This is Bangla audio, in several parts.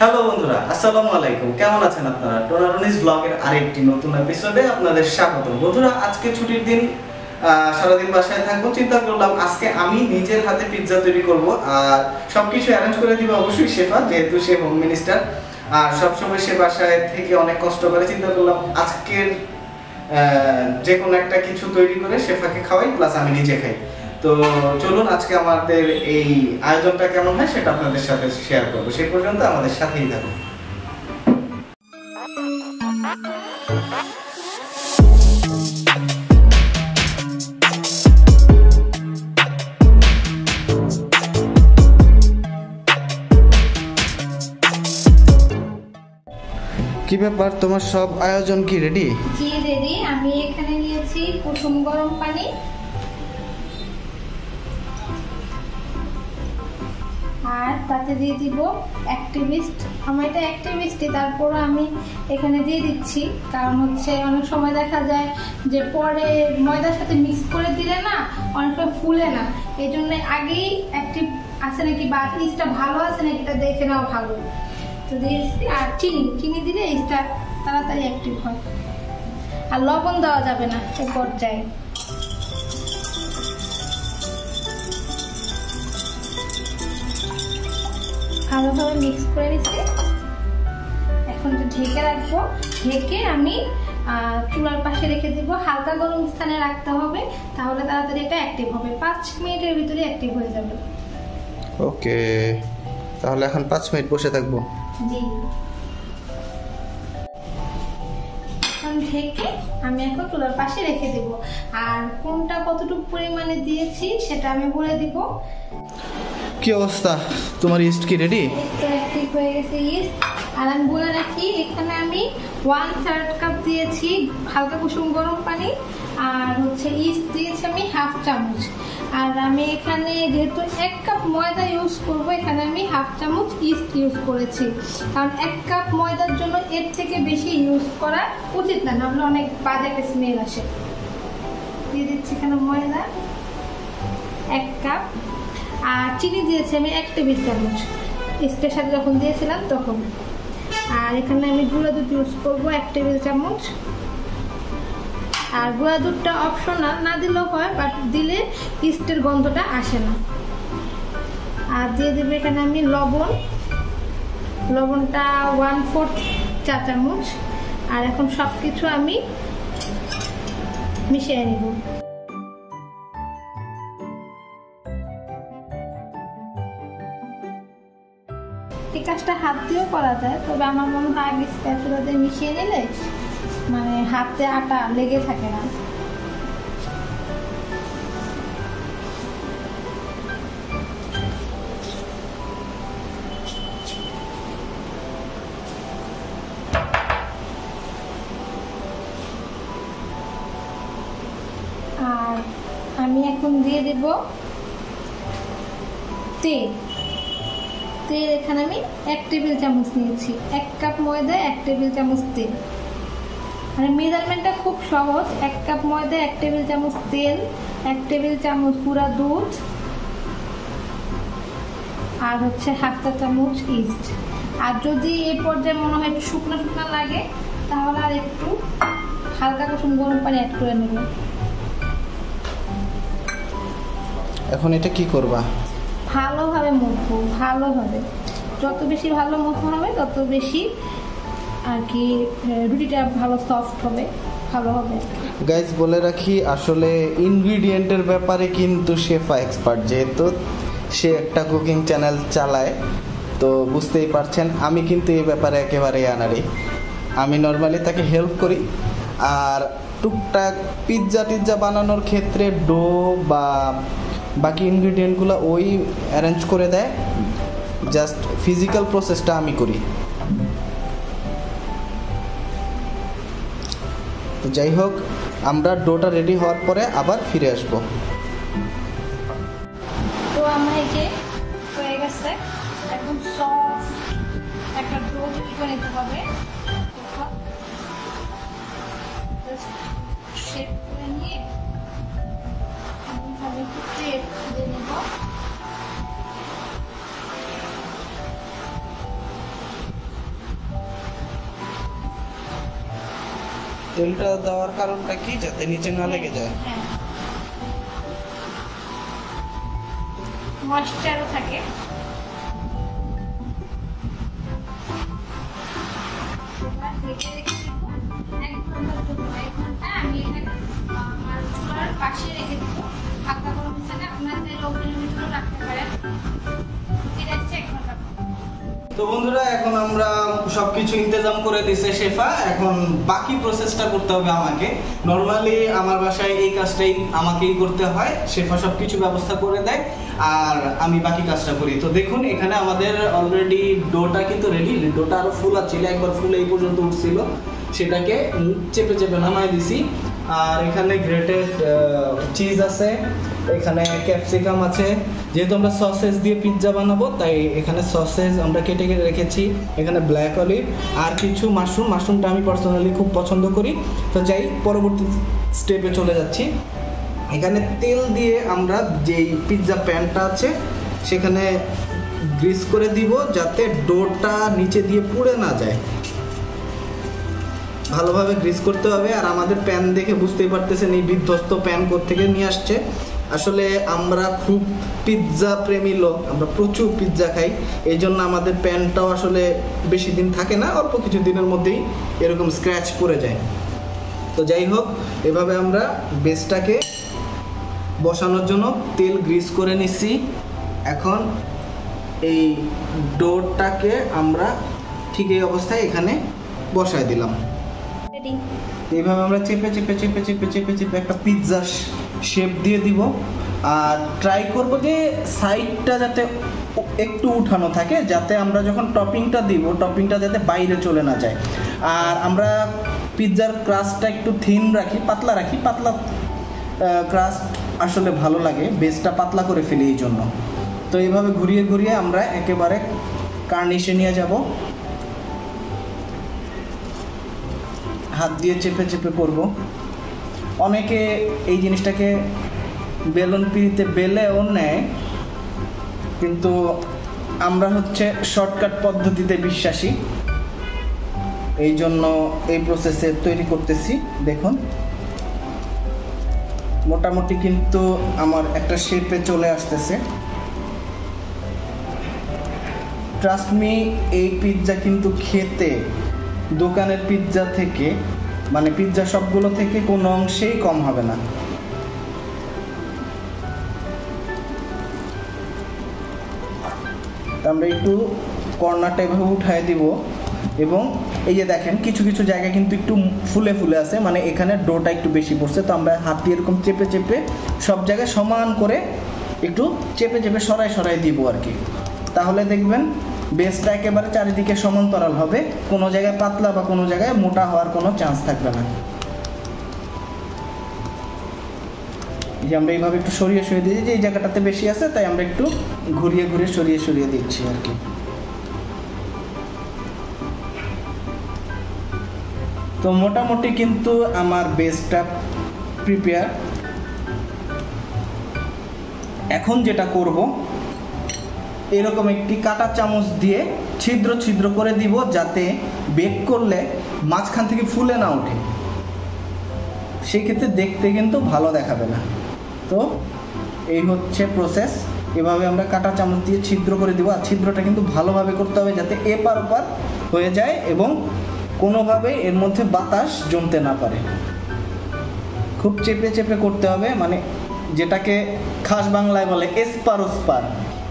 হ্যালো বন্ধুরা, আসসালামু আলাইকুম। কেমন আছেন আপনারা? টোনারনিস ব্লগের আরেকটি নতুন এপিসোডে আপনাদের স্বাগত। বন্ধুরা, আজকে ছুটির দিন, সারাদিন বাসায় থাকবো। চিন্তা করলাম আজকে আমি নিজের হাতে পিৎজা তৈরি করব, আর সবকিছু অ্যারেঞ্জ করে দিবে অবশ্যই শেফা, যেহেতু সে হোম মিনিস্টার আর সবসময় সে বাসায় থেকে অনেক কষ্ট করে। চিন্তা করলাম আজকের যে কোনো একটা কিছু তৈরি করে শেফাকে খাওয়াই, প্লাস আমি নিজে খাই। তো চলুন আজকে আমাদের এই আয়োজনটা কেমন হয় সেটা আপনাদের সাথে শেয়ার করবো। সেই পর্যন্ত আমাদের সাথেই থাকুন। কি ব্যাপার, তোমার সব আয়োজন কি রেডি? জি রেডি। আমি এখানে নিয়েছি কুসুম গরম পানি, আর তাতে দিয়ে দিব অ্যাক্টিভিস্ট। আমার এটা অ্যাক্টিভিস্টই, তারপরে আমি এখানে দিয়ে দিচ্ছি, কারণ হচ্ছে অনেক সময় দেখা যায় যে পরে ময়দার সাথে মিক্স করে দিলে না অনেক সময় ফুলে না, এই জন্য আগেই অ্যাক্টিভ আছে নাকি বা ইস্টটা ভালো আছে নাকি এটা দেখে নেওয়া ভালো। তো দিয়েছি, আর চিনি দিলে ইস্টটা তাড়াতাড়ি অ্যাক্টিভ হয়। আর লবণ দেওয়া যাবে না এই পর্যায়ে। ভালোভাবে মিক্স করে নিচ্ছি। এখন তো ঢেকে রাখবো। ঢেকে আমি চুলার পাশে রেখে দিব। হালকা গরম স্থানে রাখতে হবে, তাহলে তাড়াতাড়ি এটা অ্যাক্টিভ হবে। 5 মিনিটের ভিতরে অ্যাক্টিভ হয়ে যাবে। ওকে, তাহলে এখন 5 মিনিট বসে থাকবো। জি, এখন ঢেকে আমি এখন চুলার পাশে রেখে দেব। আর কোনটা কতটুকু পরিমাণে দিয়েছি সেটা আমি বলে দিব। কি অবস্থা, তোমার ইস্ট কি রেডি? অ্যাক্টিভ হয়ে গেছে ইস্ট। আর আমি বলে রাখি, এখানে আমি 1/3 কাপ দিয়েছি হালকা কুসুম গরম পানি, আর হচ্ছে ইস্ট দিয়েছি আমি 1/2 চামচ। আর আমি এখানে যেহেতু 1 কাপ ময়দা ইউজ করব, এখানে আমি 1/2 চামচ ইস্ট ইউজ করেছি, কারণ 1 কাপ ময়দার জন্য এর থেকে বেশি ইউজ করা উচিত না, নাহলে অনেক বাজে একটা স্মেল আসে। দিয়ে দিচ্ছি এখানে ময়দা 1 কাপ, আর চিনি দিয়েছি আমি 1 টেবিল চামচ, স্পেশাল যখন দিয়েছিলাম তখন। আর এখানে আমি গুঁড়া দুধ ইউজ করবো 1 টেবিল চামচ। আর গুঁড়া দুধটা অপশনাল, না দিলেও হয়, বাট দিলে ইস্টের গন্ধটা আসে না। আর দিয়ে দেবো এখানে আমি লবণটা 1/4 চা চামচ। আর এখন সব কিছু আমি মিশিয়ে নিব। এই কাজটা হাত দিয়েও করা যায়, তবে আমার মনে হয় আগে স্প্যাচুলা দিয়ে মিশিয়ে নিলে মানে হাতে আটা লেগে থাকে না। আর আমি এখন দিয়ে দেব তেল। এখানে আমি 1 টেবিল চামচ নিয়েছি। 1 কাপ ময়দা 1 টেবিল চামচ তেল। মানে মেজারমেন্টটা খুব সহজ। 1 কাপ ময়দা 1 টেবিল চামচ তেল, 1 টেবিল চামচ গুঁড়া দুধ, আর হচ্ছে 1/2 চা চামচ ইস্ট। আর যদি এই পর্যায়ে মনে হয় একটু শুকনো লাগে, তাহলে আর একটু হালকা কুসুম গরম পানি অ্যাড করে নেব। এখন এটা কি করবা? ভালোভাবে মুখবো, ভালোভাবে। যত বেশি ভালো মুখা হবে তত বেশি আর কি রুটিটা ভালো সফট হবে, ভালো হবে। গাইজ বলে রাখি, আসলে ইনগ্রিডিয়েন্টের ব্যাপারে কিন্তু শেফা এক্সপার্ট, যেহেতু সে একটা কুকিং চ্যানেল চালায়। তো বুঝতেই পারছেন, আমি কিন্তু এই ব্যাপারে একেবারেই আনাড়ি। আমি নর্মালি তাকে হেল্প করি, আর টুকটাক পিৎজা বানানোর ক্ষেত্রে ডো বা বাকি ইনগ্রিডিয়েন্টগুলো ওই অ্যারেঞ্জ করে দেয়, জাস্ট ফিজিক্যাল প্রসেসটা আমি করি। তো যাই হোক, আমরা ডোটা রেডি হওয়ার পরে আবার ফিরে আসবো। তো আমার এই যে হয়ে গেছে, একদম সফট একটা ডো তৈরি করে নিতে হবে। শেপ করে নিয়ে আমি একটু তেল দিয়ে নেব। তেলটা দেওয়ার কারণটা কি, যাতে নিচে না লেগে যায়। হ্যাঁ, ময়েশ্চারও থাকে। আমি আমার চুলার পাশে রেখে দিব, হালকা গরম হিসেবে আপনার তেল ওভেনের ভিতরেও রাখতে পারেন। এটা হচ্ছে 1 ঘন্টা। তো বন্ধুরা, এখন আমরা সবকিছু ইন্তজাম করে দিছে শেফা, এখন বাকি প্রসেসটা করতে হবে আমাকে। নরমালি আমার বাসায় এই কাজটাই আমাকেই করতে হয়, শেফা সবকিছু ব্যবস্থা করে দেয় আর আমি বাকি কাজটা করি। তো দেখুন এখানে আমাদের অলরেডি ডোটা কিন্তু রেডি, ডোটা আরো ফুলা ছিল, একবার ফুলে এই পর্যন্ত উঠছিল, সেটাকে চেপে চেপে নামাই দিছি। আর এখানে গ্রেটেড চিজ আছে, এখানে ক্যাপসিকাম আছে, যেহেতু আমরা সসেজ দিয়ে পিৎজা বানাবো তাই এখানে সসেজ আমরা কেটে কেটে রেখেছি, এখানে ব্ল্যাক অলিভ আর কিছু মাশরুমটা আমি পার্সোনালি খুব পছন্দ করি। তো যাই পরবর্তী স্টেপে চলে যাচ্ছি। এখানে তেল দিয়ে আমরা যেই পিৎজা প্যানটা আছে সেখানে গ্রিস করে দিব, যাতে ডোটা নিচে দিয়ে পুড়ে না যায়। ভালোভাবে গ্রিস করতে হবে। আর আমাদের প্যান দেখে বুঝতেই পারতেছেন এই বিধ্বস্ত প্যান কোত্থেকে নিয়ে আসছে। আসলে আমরা খুব পিৎজা প্রেমী লোক, আমরা প্রচুর পিৎজা খাই, এই জন্য আমাদের প্যানটাও আসলে বেশি দিন থাকে না, অল্প কিছু দিনের মধ্যেই এরকম স্ক্র্যাচ পড়ে যায়। তো যাই হোক, এভাবে আমরা বেসটাকে বসানোর জন্য তেল গ্রিস করে নিচ্ছি। এখন এই ডোটাকে আমরা ঠিক এই অবস্থায় এখানে বসায় দিলাম। এইভাবে আমরা চেপে চেপে চেপে চেপে চেপে চেপে একটা পিৎজা শেপ দিয়ে দিব। আর ট্রাই করব যে সাইডটা যাতে একটু উঠানো থাকে, যাতে আমরা যখন টপিংটা দিব টপিংটা যাতে বাইরে চলে না যায়। আর আমরা পিৎজার ক্রাস্টটা একটু থিন রাখি, পাতলা রাখি, পাতলা ক্রাস্ট আসলে ভালো লাগে, বেসটা পাতলা করে ফেলি এই জন্য। তো এইভাবে ঘুরিয়ে ঘুরিয়ে আমরা একেবারে কার্নিশে নিয়ে যাব। হাত দিয়ে চেপে চেপে করব। অনেকে এই জিনিসটাকে বেলুন পিড়িতে বেলেও নেয়, কিন্তু আমরা হচ্ছে শর্টকাট পদ্ধতিতে বিশ্বাসী, এই জন্য এই প্রসেসে তৈরি করতেছি। দেখুন মোটামুটি কিন্তু আমার একটা শেপে চলে আসতেছে। ট্রাস্ট মি, এই পিৎজা কিন্তু খেতে দোকানের পিৎজা থেকে, মানে পিৎজা সবগুলো থেকে কোনো অংশেই কম হবে না। আমরা একটু কর্নারটা এভাবে উঠায় দিব এবং এই যে দেখেন কিছু কিছু জায়গায় কিন্তু একটু ফুলে ফুলে আছে, মানে এখানে ডোটা একটু বেশি পড়ছে। তো আমরা হাত দিয়ে এরকম চেপে চেপে সব জায়গায় সমান করে একটু চেপে চেপে সরাই সরাই দিব আর কি। তাহলে দেখবেন বেসটা একেবারে চারিদিকে সমান্তরাল হবে, কোনো জায়গায় পাতলা বা কোনো জায়গায় মোটা হওয়ার কোনো চান্স থাকবে না। যে আমরা এইভাবে একটু সরিয়ে সরিয়ে দিয়েছি, যে এই জায়গাটাতে বেশি আছে তাই আমরা একটু ঘুরিয়ে ঘুরিয়ে সরিয়ে সরিয়ে দিচ্ছি আর কি। তো মোটামুটি কিন্তু আমার বেসটা প্রিপেয়ার। এখন যেটা করব, এরকম একটি কাঁটা চামচ দিয়ে ছিদ্র ছিদ্র করে দিব, যাতে বেক করলে মাঝখান থেকে ফুলে না ওঠে, সেই ক্ষেত্রে দেখতে কিন্তু ভালো দেখাবে না। তো এই হচ্ছে প্রসেস। এভাবে আমরা কাঁটা চামচ দিয়ে ছিদ্র করে দিব। আর ছিদ্রটা কিন্তু ভালোভাবে করতে হবে, যাতে এপার ওপার হয়ে যায় এবং কোনোভাবে এর মধ্যে বাতাস জমতে না পারে। খুব চেপে চেপে করতে হবে, মানে যেটাকে খাস বাংলায় বলে এসপার ওসপার।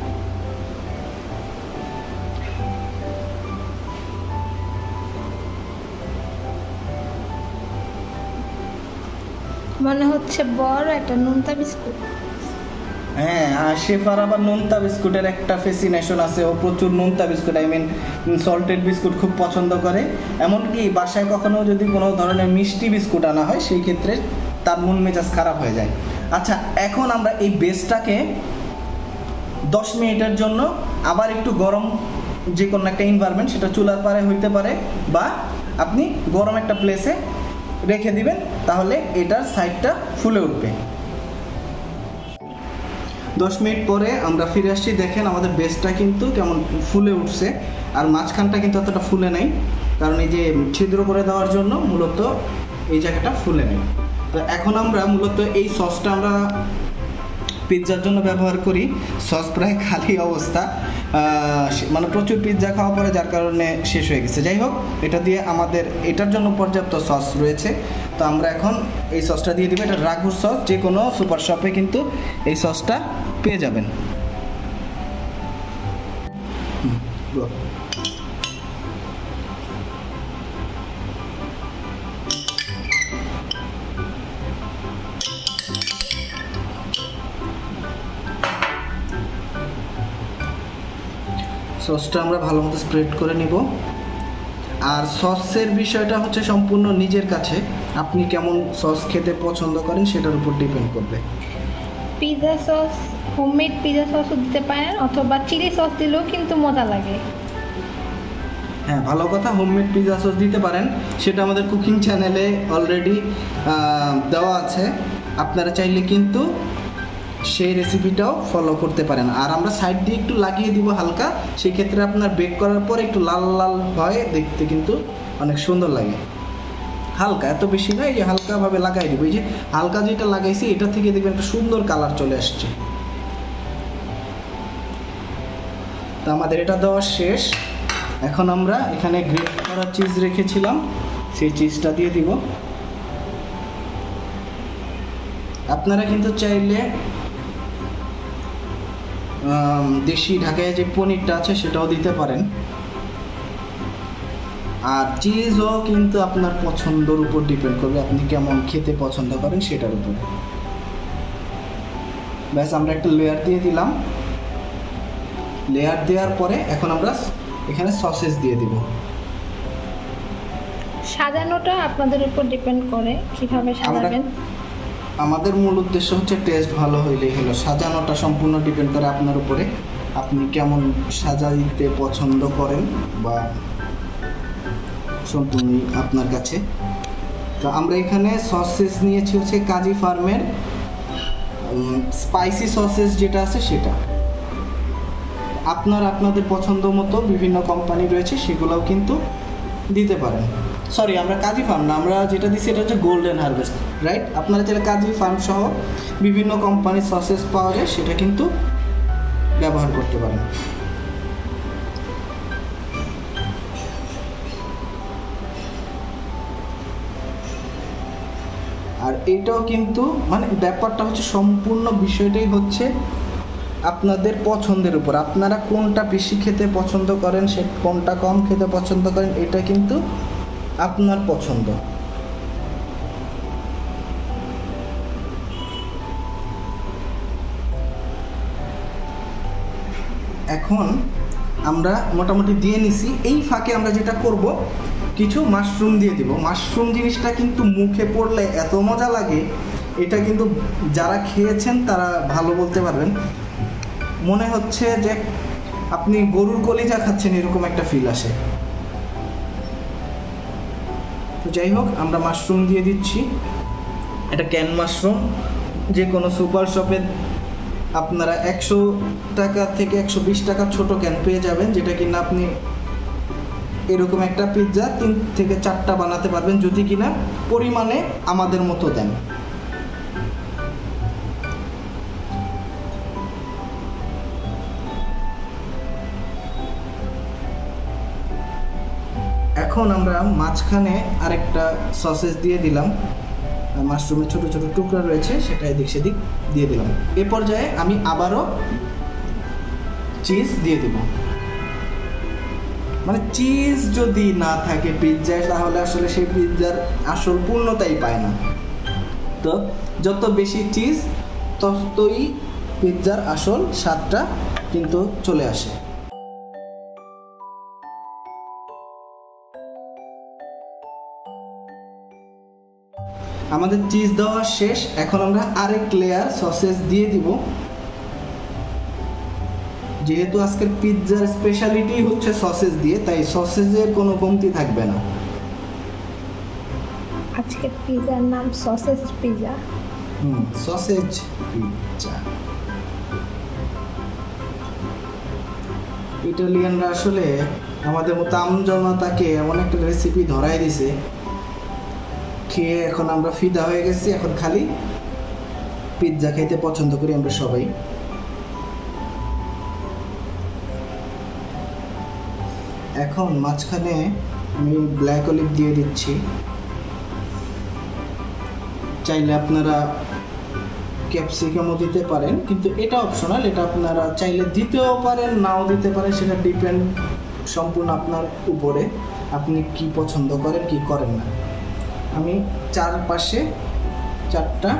মনে হচ্ছে বড় একটা নোনতা বিস্কুট। হ্যাঁ, আর শেফার আবার নোনতা বিস্কুটের একটা ফ্যাসিনেশন আছে, ও প্রচুর নোনতা biscuit, I mean salted biscuit খুব পছন্দ করে। এমনকি বাসায় কখনো যদি কোনো ধরনের মিষ্টি বিস্কুট আনা হয়, সেই ক্ষেত্রে তার মন মেজাজ খারাপ হয়ে যায়। আচ্ছা, এখন আমরা এই বেসটাকে 10 মিনিটের জন্য আবার একটু গরম, যে কোনো একটা এনভায়রনমেন্ট, সেটা চুলার পারে হইতে পারে বা আপনি গরম একটা প্লেসে রেখে দিবেন, তাহলে এটার সাইডটা ফুলে উঠবে। 10 মিনিট পরে আমরা ফিরে আসছি। দেখেন আমাদের বেসটা কিন্তু কেমন ফুলে উঠছে, আর মাঝখানটা কিন্তু অতটা ফুলে নাই, কারণ এই যে ছিদ্র করে দেওয়ার জন্য মূলত এই জায়গাটা ফুলে নেয়। তো এখন আমরা মূলত এই সসটা আমরা পিৎজার জন্য ব্যবহার করি। সস প্রায় খালি অবস্থা, মানে প্রচুর পিৎজা খাওয়া পরে যার কারণে শেষ হয়ে গেছে। যাই হোক, এটা দিয়ে আমাদের এটার জন্য পর্যাপ্ত সস রয়েছে। তো আমরা এখন এই সসটা দিয়ে দিব। এটা রাগুর সস, যে কোনো সুপার শপে কিন্তু এই সসটা পেয়ে যাবেন। সসটা আমরা ভালো মতো স্প্রেড করে নিব। আর সসের বিষয়টা হচ্ছে সম্পূর্ণ নিজের কাছে, আপনি কেমন সস খেতে পছন্দ করেন সেটার উপর ডিপেন্ড করবে। পিৎজা সস, হোমমেড পিৎজা সসও দিতে পারেন, অথবা চিলি সস দিলেও কিন্তু মজা লাগে। হ্যাঁ, ভালো কথা, হোমমেড পিৎজা সস দিতে পারেন, সেটা আমাদের কুকিং চ্যানেলে অলরেডি দেওয়া আছে। আপনারা চাইলে কিন্তু সেই রেসিপিটাও ফলো করতে পারেন। আর আমরা সাইড দিয়ে একটু লাগিয়ে দিব হালকা, সেই ক্ষেত্রে আপনার বেক করার পর একটু লাল লাল হয়, দেখতে কিন্তু অনেক সুন্দর লাগে। হালকা, এত বেশি নয়, এই যে হালকাভাবে লাগাই দিব। এই যে হালকা যেটা লাগাইছি এটা থেকে দেখবেন একটা সুন্দর কালার চলে আসছে। তো আমাদের এটা দেওয়া শেষ। এখন আমরা এখানে গ্রেট করা চিজ রেখেছিলাম, সেই চিজটা দিয়ে দিব। আপনারা কিন্তু চাইলে দেশি ঢাকায় যে পনিরটা আছে সেটাও দিতে পারেন। আর চিজও কিন্তু আপনার পছন্দের উপর ডিপেন্ড করবে, আপনি কেমন খেতে পছন্দ করেন সেটার উপরে। ব্যাস, আমরা একটা লেয়ার দিয়ে দিলাম। লেয়ার দেওয়ার পরে এখন আমরা এখানে সসেস দিয়ে দিব। সাজানোটা আপনাদের উপর ডিপেন্ড করে কিভাবে সাজাবেন। আমাদের মূল উদ্দেশ্য হচ্ছে টেস্ট ভালো হইলেই হলো। সাজানোটা সম্পূর্ণ ডিপেন্ড করে আপনার উপরে, আপনি কেমন সাজাইতে পছন্দ করেন, বা সম্পূর্ণ আপনার কাছে। তো আমরা এখানে সসেস নিয়েছি হচ্ছে কাজী ফার্মের স্পাইসি সসেস যেটা আছে সেটা। আপনাদের পছন্দ মতো বিভিন্ন কোম্পানি রয়েছে, সেগুলোও কিন্তু দিতে পারেন। সরি, আমরা কাজী ফার্ম না, আমরা যেটা দিচ্ছি এটা হচ্ছে গোল্ডেন হারভেস্ট, রাইট? আপনারা যেটা কাজী ফার্ম সহ বিভিন্ন কোম্পানির সসেস পাওয়া যায়, সেটা কিন্তু ব্যবহার করতে পারেন। আর এটাও কিন্তু মানে ব্যাপারটা হচ্ছে সম্পূর্ণ বিষয়টাই হচ্ছে আপনাদের পছন্দের উপর। আপনারা কোনটা বেশি খেতে পছন্দ করেন, সে কোনটা কম খেতে পছন্দ করেন, এটা কিন্তু আপনার পছন্দ। এখন আমরা মোটামুটি দিয়ে নিছি। এই ফাঁকে আমরা যেটা করব, কিছু মাশরুম দিয়ে দিব। মাশরুম জিনিসটা কিন্তু মুখে পড়লে এত মজা লাগে, এটা কিন্তু যারা খেয়েছেন তারা ভালো বলতে পারবেন। মনে হচ্ছে যে আপনি গরুর কলিজা খাচ্ছেন, এরকম একটা ফিল আসে। তো যাই হোক, আমরা মাশরুম দিয়ে দিচ্ছি। এটা ক্যান মাশরুম, যে কোনো সুপার শপে আপনারা 100 টাকা থেকে 120 টাকা ছোট ক্যান পেয়ে যাবেন, যেটা কিনা আপনি এরকম একটা পিৎজা 3 থেকে 4টা বানাতে পারবেন, যদি কিনা পরিমাণে আমাদের মতো দেন। এখন আমরা মাঝখানে আরেকটা সসেস দিয়ে দিলাম, মাশরুমের ছোট ছোট টুকরা রয়েছে, সেটা এদিক সেদিক দিয়ে দিলাম। এ পর্যায়ে আমি আবারও চিজ দিয়ে দিব। মানে চিজ যদি না থাকে পিৎজায়, তাহলে আসলে সেই পিৎজার আসল পূর্ণতাই পায় না। তো যত বেশি চিজ, ততই পিৎজার আসল স্বাদটা কিন্তু চলে আসে। আমাদের চিজ দেওয়া শেষ। এখন আমরা আরেক লেয়ার সসেস দিয়ে দিব। যেহেতু আজকের পিৎজার স্পেশালিটি হচ্ছে সসেস দিয়ে, তাই সসেসের কোনো কমতি থাকবে না। আজকের পিৎজার নাম সসেজ পিৎজা। Sausage pizza. ইটালিয়ানরা আসলে আমাদের মতো আমজনতাকে এমন একটা রেসিপি ধরাই দিছে, খেয়ে এখন আমরা ফিদা হয়ে গেছি, এখন খালি পিৎজা খেতে পছন্দ করি আমরা সবাই। এখন মাঝখানে আমি ব্ল্যাক অলিভ দিয়ে দিচ্ছি। চাইলে আপনারা ক্যাপসিকামও দিতে পারেন, কিন্তু এটা অপশনাল, এটা আপনারা চাইলে দিতেও পারেন নাও দিতে পারেন, সেটা ডিপেন্ড সম্পূর্ণ আপনার উপরে, আপনি কি পছন্দ করেন কি করেন না। আমি চারপাশে 4টা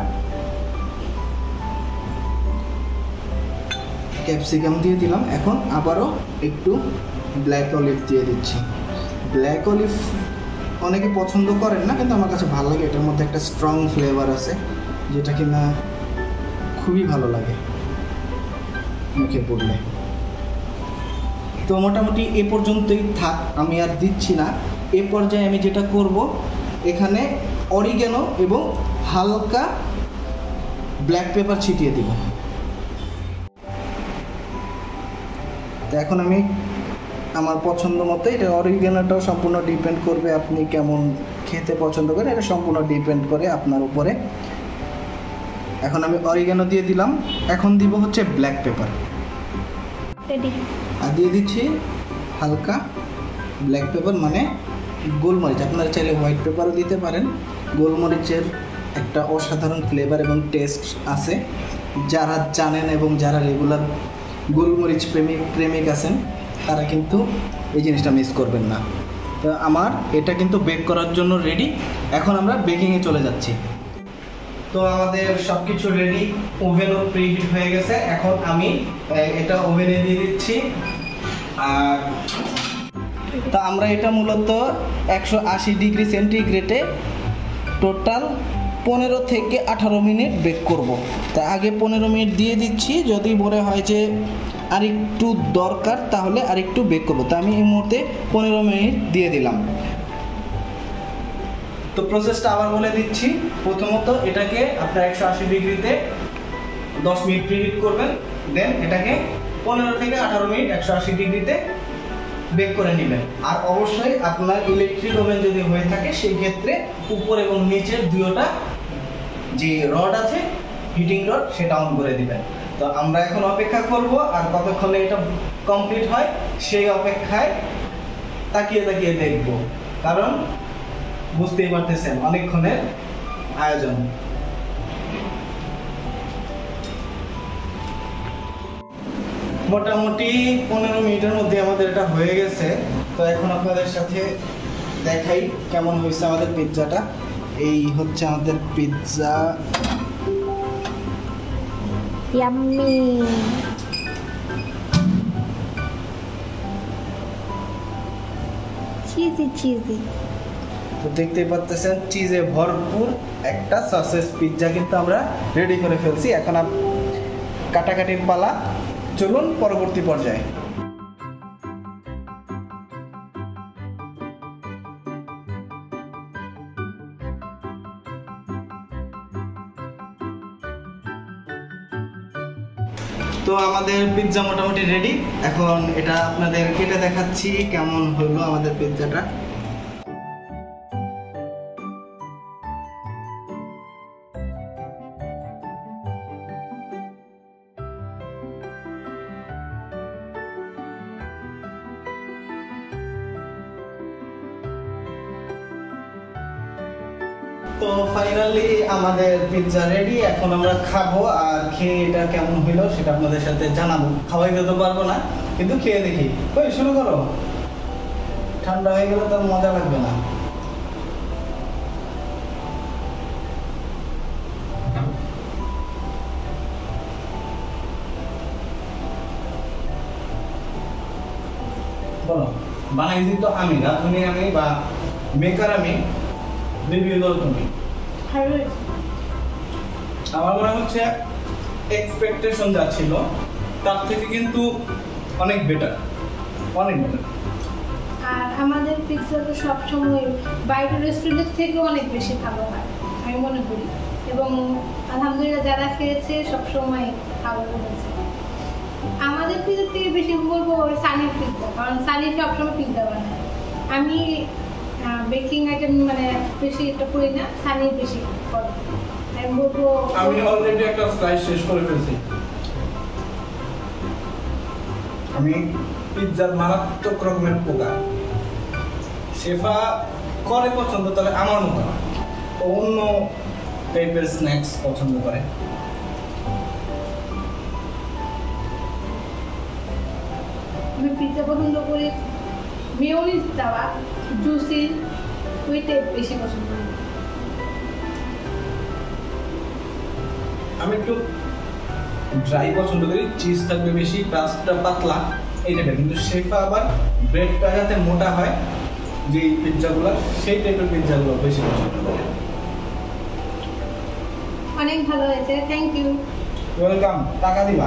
ক্যাপসিকাম দিয়ে দিলাম। এখন আবারও একটু ব্ল্যাক অলিভ দিয়ে দিচ্ছি। ব্ল্যাক অলিভ অনেকে পছন্দ করেন না, কিন্তু আমার কাছে ভালো লাগে, এটার মধ্যে একটা স্ট্রং ফ্লেভার আছে যেটা কিনা খুবই ভালো লাগে মুখে পড়লে। তো মোটামুটি এ পর্যন্তই থাক, আমি আর দিচ্ছি না। এ পর্যায়ে আমি যেটা করব, এখানে অরিগ্যানো এবং হালকা ব্ল্যাক পেপার ছিটিয়ে দিব। তো এখন আমি আমার পছন্দ মতো, এটা অরিগ্যানোটাও সম্পূর্ণ ডিপেন্ড করবে আপনি কেমন খেতে পছন্দ করেন, এটা সম্পূর্ণ ডিপেন্ড করে আপনার উপরে। এখন আমি অরিগ্যানো দিয়ে দিলাম, এখন দিব হচ্ছে ব্ল্যাক পেপার আর দিয়ে দিচ্ছি হালকা ব্ল্যাক পেপার মানে গোলমরিচ। আপনারা চাইলে হোয়াইট পেপারও দিতে পারেন। গোলমরিচের একটা অসাধারণ ফ্লেভার এবং টেস্ট আছে, যারা জানেন এবং যারা রেগুলার গোলমরিচ প্রেমিক আছেন তারা কিন্তু এই জিনিসটা মিস করবেন না। তো আমার এটা কিন্তু বেক করার জন্য রেডি। এখন আমরা বেকিংয়ে চলে যাচ্ছি। তো আমাদের সব কিছু রেডি, ওভেনও প্রিহিট হয়ে গেছে। এখন আমি এটা ওভেনে দিয়ে দিচ্ছি। আর তো আমরা এটা মূলত 180 ডিগ্রি সেন্টিগ্রেডে টোটাল 15 থেকে 18 মিনিট বেক করব। তা আগে 15 মিনিট দিয়ে দিচ্ছি, যদি মনে হয় যে আরেকটু দরকার তাহলে আরেকটু বেক করব। তা আমি এই মুহূর্তে 15 মিনিট দিয়ে দিলাম। তো প্রসেসটা আবার বলে দিচ্ছি। প্রথমত এটাকে আপনার 180 ডিগ্রিতে 10 মিনিট প্রিহিট করবেন, দেন এটাকে 15 থেকে 18 মিনিট 180 ডিগ্রিতে বেক করে নেবেন। আর অবশ্যই আপনার ইলেকট্রিক ওভেন যদি হয়ে থাকে সেই ক্ষেত্রে উপর এবং নিচের দুটোটা যে রড আছে হিটিং রড সেটা অন করে দিবেন। তো আমরা এখন অপেক্ষা করব, আর কতক্ষণে এটা কমপ্লিট হয় সেই অপেক্ষায় তাকিয়ে তাকিয়ে দেখব, কারণ বুঝতেই পারতেছেন অনেকক্ষণের আয়োজন। মোটামুটি 15 মিনিটের মধ্যে আমাদের এটা হয়ে গেছে। তো এখন আপনাদের সাথে দেখাই কেমন হয়েছে আমাদের পিৎজাটা। এই হচ্ছে আমাদের পিৎজা। ইয়াম্মি। চিজি। তো দেখতেই পাচ্ছেন চিজে ভরপুর একটা সসেজ পিৎজা কিন্তু আমরা রেডি করে ফেলছি। এখন কাটাকাটির পালা, চলুন পরবর্তী পর্যায়ে। তো আমাদের পিৎজা মোটামুটি রেডি। এখন এটা আপনাদের কেটে দেখাচ্ছি কেমন হলো আমাদের পিৎজাটা। তো ফাইনালি আমাদের পিৎজা রেডি। এখন আমরা খাবো, আর খেয়ে এটা কেমন হলো সেটা আপনাদের সাথে জানাবো। খাওয়াইতে তো পারবো না, কিন্তু খেয়ে দেখি। ওই শুরু করো, ঠান্ডা হয়ে গেলে তার মজা লাগবে না। বলো, বানাইছি তো আমি, রাঁধুনি আমি বা মেকার আমি, রিভিউ দাও তুমি। আমার মনে হচ্ছে এক্সপেকটেশন যা ছিল তার থেকে কিন্তু অনেক বেটার, অনেক বেটার। আর আমাদের পিৎজা তো সবসময় বাইরের রেস্টুরেন্টের থেকে অনেক বেশি ভালো হয় আমি মনে করি, এবং আলহামদুলিল্লাহ যারা খেয়েছে সবসময় ভালো বলেছে। আমাদের পিৎজার থেকে বেশি বলবো সানির পিৎজা, কারণ সানি সবসময় পিৎজা বানায়। আমি বেকিং আইটেম মানে বেশি এটা করি না, সানি বেশি করে। আমি বলবো আমি অলরেডি একটা স্লাইস শেষ করে ফেলছি। আমি পিৎজার মারাত্মক রকমের পোকা। শেফা করে পছন্দ, তবে আমার মতো না, ও অন্য টাইপের স্ন্যাক্স পছন্দ করে। আমি পিৎজা পছন্দ করি মেয়োনিজ দেওয়া, জুসি, ওই টাইপ বেশি পছন্দ করি। আমি একটু ড্রাই পছন্দ করি, চিজ থাকবে বেশি, ক্রাস্টটা পাতলা, এই টাইপের। কিন্তু শেফা আবার ব্রেডটা যাতে মোটা হয়, যে পিৎজাগুলো, সেই টাইপের পিৎজাগুলো বেশি পছন্দ করে। অনেক ভালো হয়েছে, থ্যাংক ইউ। ওয়েলকাম, টাকা দিবা।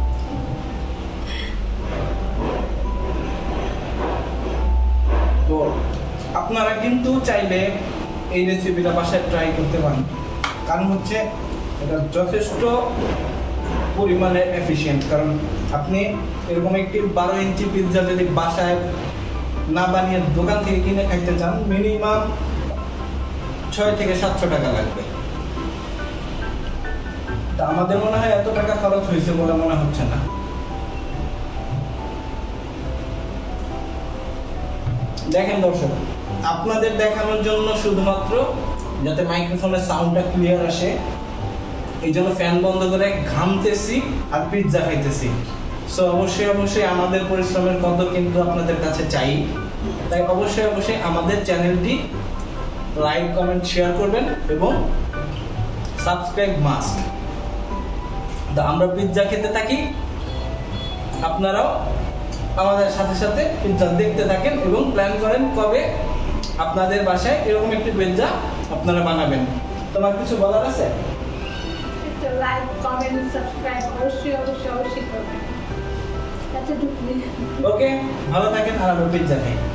তো আপনারা কিন্তু চাইলে এই রেসিপিটা বাসায় ট্রাই করতে পারেন, কারণ হচ্ছে এটা যথেষ্ট পরিমাণে এফিশিয়েন্ট। কারণ আপনি এরকম একটি 12 ইঞ্চি পিৎজা যদি বাসায় না বানিয়ে দোকান থেকে কিনে খাইতে চান, মিনিমাম 600 থেকে 700 টাকা লাগবে। তা আমাদের মনে হয় এত টাকা খরচ হয়েছে বলে মনে হচ্ছে না। দেখেন দর্শক, আপনাদের দেখানোর জন্য শুধুমাত্র যাতে মাইক্রোফোনের সাউন্ডটা ক্লিয়ার আসে, এই জন্য ফ্যান বন্ধ করে ঘামতেছি আর পিৎজা খাইতেছি। সো অবশ্যই আমাদের পরিশ্রমের কদর কিন্তু আপনাদের কাছে চাই। তাই অবশ্যই আমাদের চ্যানেলটি লাইক, কমেন্ট, শেয়ার করবেন এবং সাবস্ক্রাইব মাস্ট। তো আমরা পিৎজা খেতে থাকি, আপনারাও আমাদের সাথে সাথে পিৎজা দেখতে থাকেন এবং প্ল্যান করেন কবে আপনাদের বাসায় এরকম একটি পিৎজা আপনারা বানাবেন। তোমার কিছু বলার আছে? লাইক, কমেন্ট, সাবস্ক্রাইব অবশ্যই করবেন। আচ্ছা, ওকে, ভালো থাকেন আর আমরা পিৎজা খাই।